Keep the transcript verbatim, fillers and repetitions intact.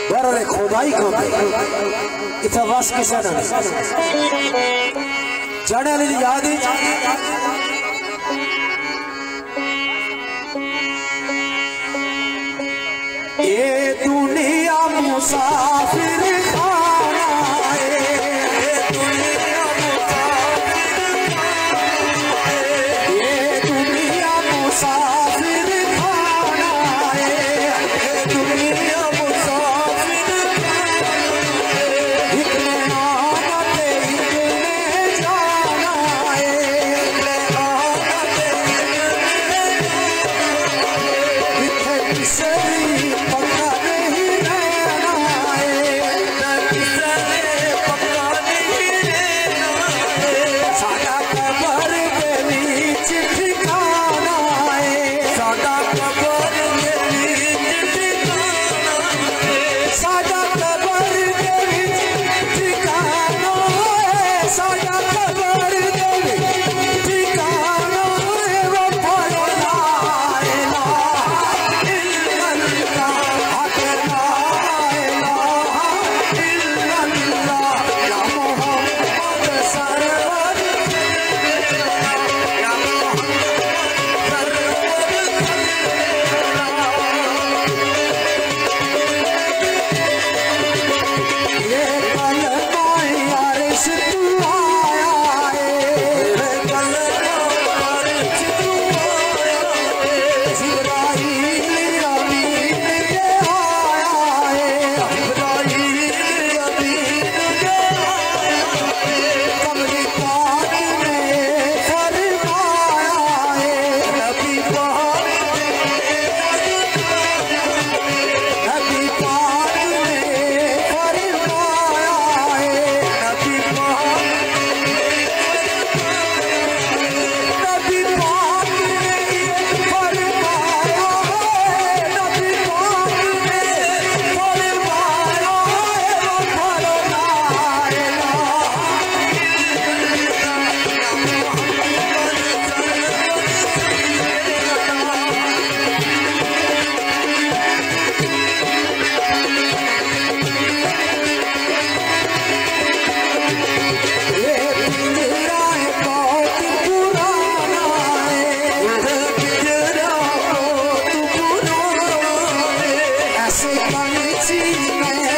बररे खुदाई को इतना वास किसा ना जाने वाली याद ही ये दुनिया मुसाफिर खाना है, ये दुनिया मुसाफिर खाना है, ये दुनिया मुसाफिर खाना है, ये दुनिया मुसाफिर खाना है, इतने आना पे इतने जाना है, इतने आना पे इतने किसे पता नहीं रहना है, किसे पता नहीं रहना है, सादा कबर के नीच ठिकाना है, सादा कबर के नीच ठिकाना है, सादा कबर के नीच ठिकाना है, सादा कबर के नीच ठिकाना है, वो पढ़ना है ना ऐसे पंछी में